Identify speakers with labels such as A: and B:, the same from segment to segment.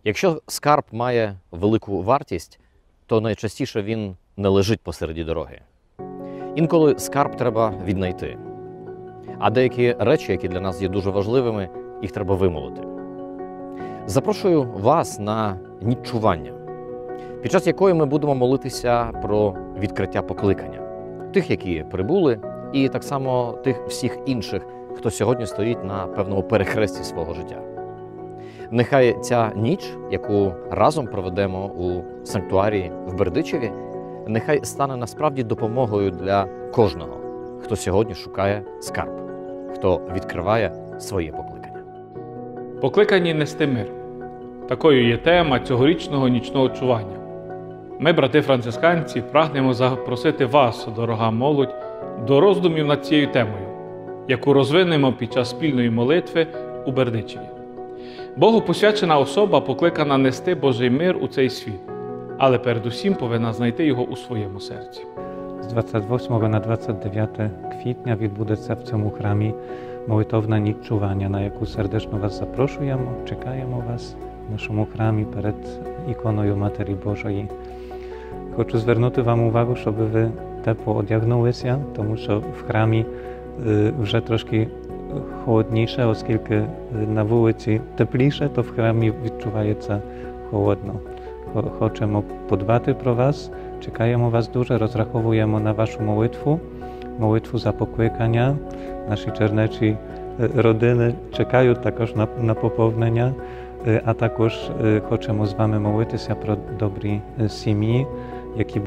A: Якщо скарб має велику вартість, то найчастіше він не лежить посереді дороги. Інколи скарб треба віднайти. А деякі речі, які для нас є дуже важливими, їх треба вимолоти. Запрошую вас на ніччування, під час якої ми будемо молитися про відкриття покликання. Тих, які прибули, і так само тих всіх інших, хто сьогодні стоїть на певному перехресті свого життя. Нехай ця ніч, яку разом проведемо у санктуарії в Бердичеві, нехай стане насправді допомогою для кожного, хто сьогодні шукає скарб, хто відкриває своє покликання.
B: Покликані нести мир. Такою є тема цьогорічного нічного чування. Ми, брати-францисканці, прагнемо запросити вас, дорога молодь, до роздумів над цією темою, яку розвинемо під час спільної молитви у Бердичеві. Богу посвячена особа покликана нести Божий мир у цей світ, але передусім повинна знайти його у своєму серці.
C: З 28 на 29 квітня відбудеться в цьому храмі молитовна ніч чування, на яку сердечно вас запрошуємо, чекаємо вас в нашому храмі перед іконою Матері Божої. Хочу звернути вам увагу, щоб ви тепло одягнулися, тому що в храмі вже трошки холодніше, оскільки на вулиці тепліше, то в храмі відчувається холодно. Хочемо подбати про вас, чекаємо вас дуже, розраховуємо на вашу молитву за покликання. Наші чернечі родини чекають також на поповнення, а також хочемо з вами молитися про добрі сім'ї, які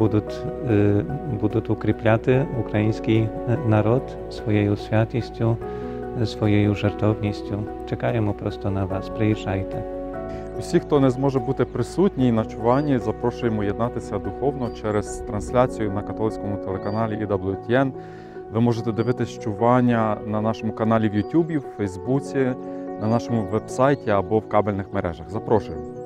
C: будуть укріпляти український народ своєю святістю, своєю жертовністю. Чекаємо просто на вас. Приїжджайте.
D: Усі, хто не зможе бути присутній на чуванні, запрошуємо єднатися духовно через трансляцію на католицькому телеканалі EWTN. Ви можете дивитись чування на нашому каналі в YouTube, в Фейсбуці, на нашому веб-сайті або в кабельних мережах. Запрошуємо!